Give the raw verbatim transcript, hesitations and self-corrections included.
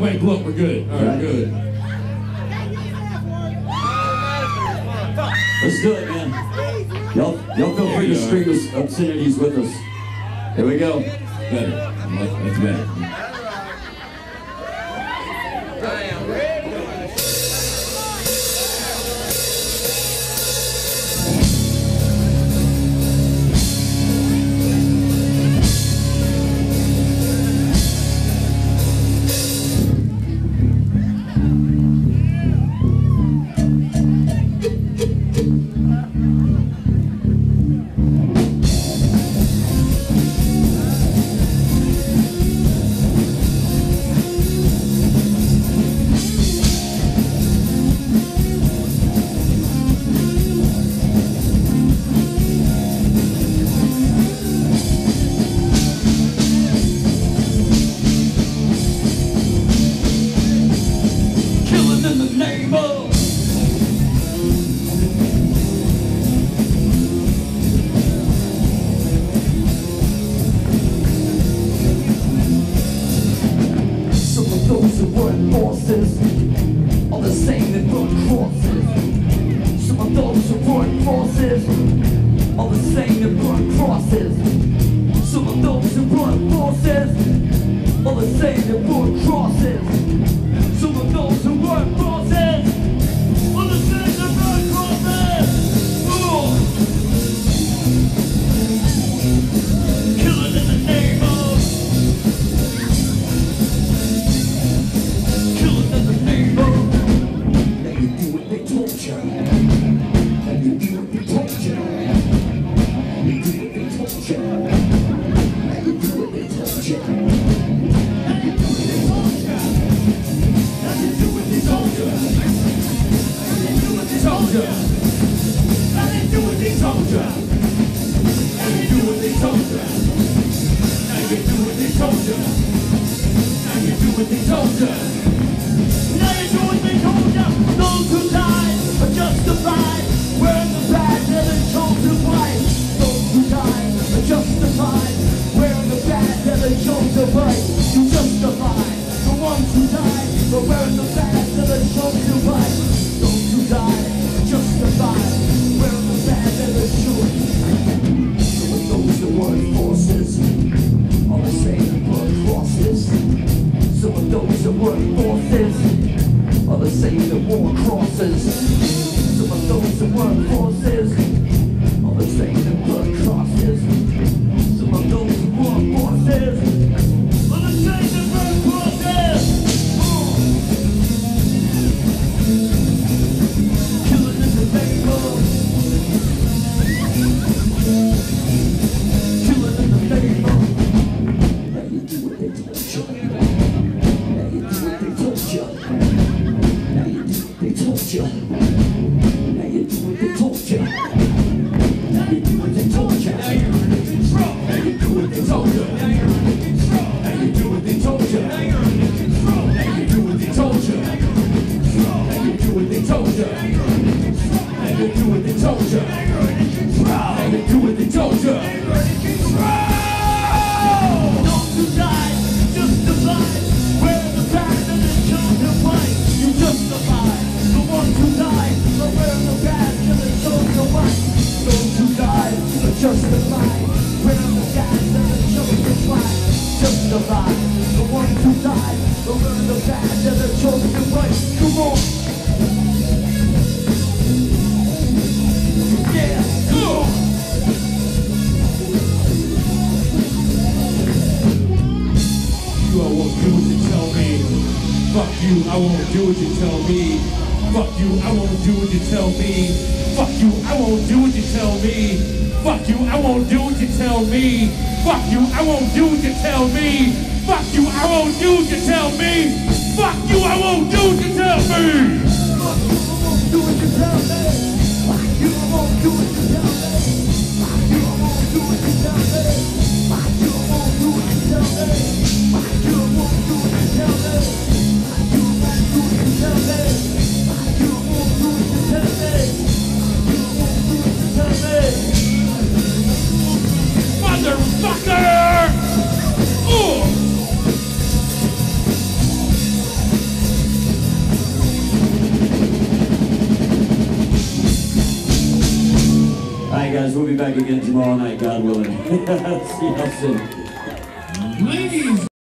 Everybody pull up, we're good. All right, good. Let's do it, man. Y'all, y'all feel free to scream obscenities with us. Here we go. Better. That's better. I am ready. All the same that burn crosses. Some of those who burn crosses, all the same that burn crosses. Some of those who burn crosses, all the same that burn crosses. Some of those who burn crosses, all the same that burn crosses. Ooh. Killing in the name of. I won't do what you tell me. Fuck you, I won't do what you tell me. Fuck you, I won't do what you tell me. Fuck you, I won't do what you tell me. Fuck you, I won't do what you tell me. Fuck you, I won't do what you tell me. Fuck you, I won't do what you tell me. Fuck you, I won't do what you tell me. Fuck you, I won't do what you tell me. Fuck you, I won't do what you tell me. Fuck you, I won't do what you tell me. Fuck you, I won't do what you tell me. Motherfucker! Ooh! night, guys. We'll be back again tomorrow night, God willing. See y'all soon. Ladies.